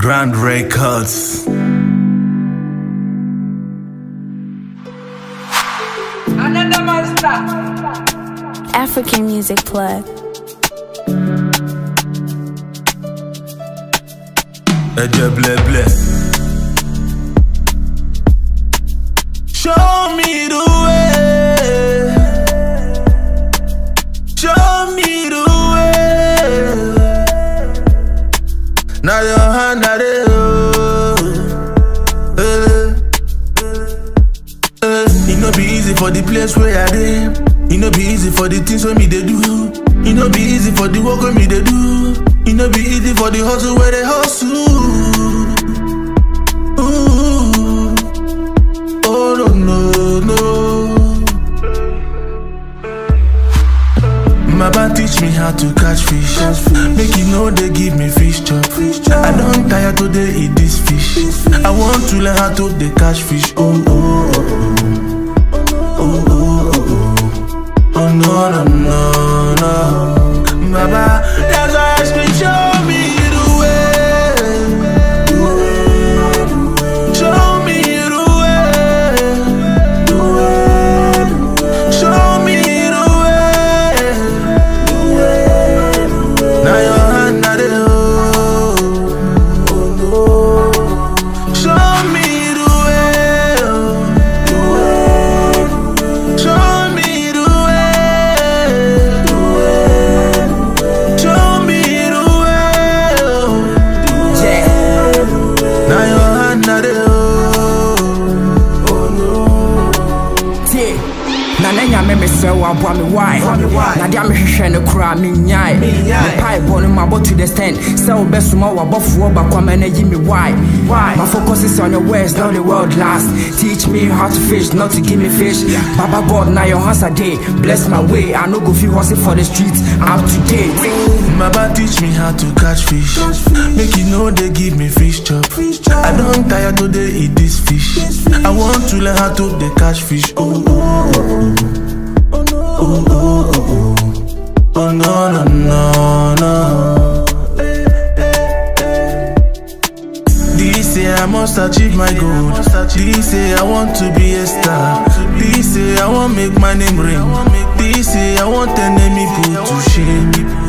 Grand Records. Another monster. African Music Plug. Show me the way. Show me the way. Now your hand at it. It no be easy for the place where I live. It no be easy for the things where me they do. It no be easy for the work where me they do. It no be easy for the hustle where they hustle. Ooh. Oh no no no. Mama teach me how to catch fish. Make you know they give me fish chop. I don't tire to they eat this fish. I want to learn how to they catch fish. Oh oh oh oh oh oh oh. Oh no no no no. Baba, that's why I scream, show me the way. Show me the way. Show me the way. Now your hand at it. Show me the way. Show me the way. Show me the way. Yeah. Now your hand at it. Yeah. Nanya me say wa boa me why. Na dia me hwehwe ne kura me nyai. Me pai bonu ma bo to the stand. Say wo besuma wa bofo ba kwa me na yi me why. My focus is on your words, not the world last. Teach me how to fish, not to give me fish. Baba God, now your hands are day. Bless my way, I no go feel hustle for the streets. Up to date. Mama teach me how to catch fish. Make you know they give me fish chop. I don't tire to they eat this fish. I want to learn how to they catch fish. Oh oh oh oh oh oh oh oh no no no no. This year I must achieve my goal. This year I want to be a star. This year I want make my name ring. This year I want enemy put to shame.